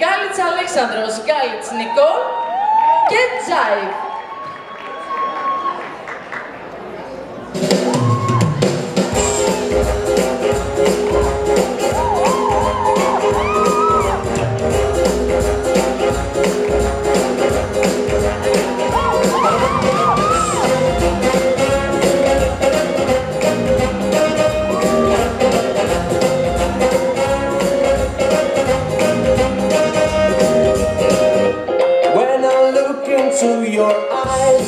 Γκάλιτς Αλέξανδρος, Γκάλιτς Νικόλ και Τζάιβ. To your eyes,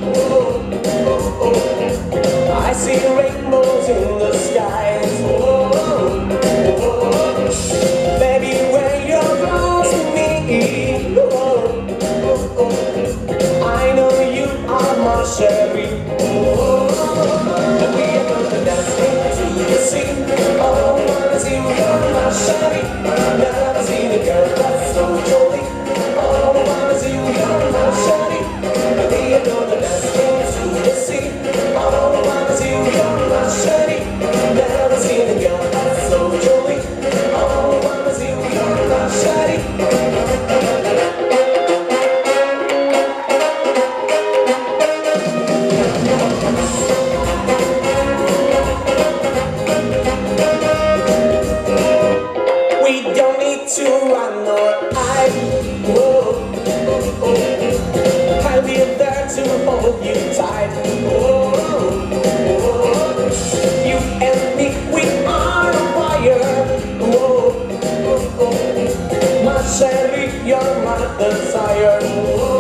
I see rainbows in the skies. Baby, when you're close to me, I know you are my Sherry. We are gonna dance into the sea. All I wanna see, you're my Sherry. Never seen a girl that's so jolly. All I wanna see, you're my Sherry. We are gonna dance into the sea. All I wanna see, you're my Sherry. Never seen a girl that's so jolly. All I wanna see, you're my Sherry. We don't need to run or hide. I'll be there to hold you tight. You and me, we are on fire. My Sherry, you're my desire.